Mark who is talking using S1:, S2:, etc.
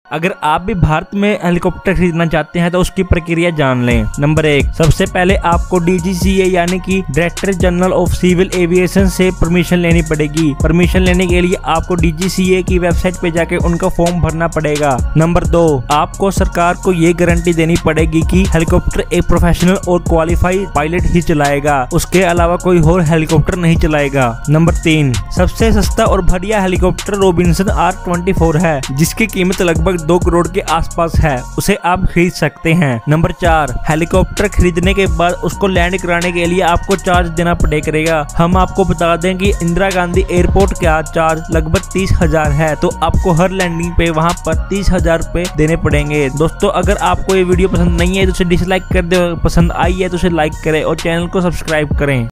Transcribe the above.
S1: अगर आप भी भारत में हेलीकॉप्टर खरीदना चाहते हैं तो उसकी प्रक्रिया जान लें। नंबर 1, सबसे पहले आपको DGCA यानी कि director general of civil aviation से परमिशन लेनी पड़ेगी। परमिशन लेने के लिए आपको DGCA की वेबसाइट पे जाके उनका फॉर्म भरना पड़ेगा। नंबर 2, आपको सरकार को ये गारंटी देनी पड़ेगी कि हेलीकॉप्टर एक प्रोफेशनल और क्वालिफाइड पायलट ही चलाएगा, उसके अलावा कोई और हेलीकॉप्टर नहीं चलाएगा। नंबर 3, सबसे सस्ता और बढ़िया हेलीकॉप्टर रॉबिन्सन R24 है, जिसकी कीमत लगभग 2 करोड़ के आसपास है, उसे आप खरीद सकते हैं। नंबर 4, हेलीकॉप्टर खरीदने के बाद उसको लैंड कराने के लिए आपको चार्ज देना पड़ेगा। हम आपको बता दें कि इंदिरा गांधी एयरपोर्ट का चार्ज लगभग 30,000 है, तो आपको हर लैंडिंग पे वहां पर 30,000 रुपए देने पड़ेंगे। दोस्तों, अगर आपको ये वीडियो पसंद नहीं है तो उसे डिसलाइक कर दे, पसंद आई है तो उसे लाइक करें और चैनल को सब्सक्राइब करें।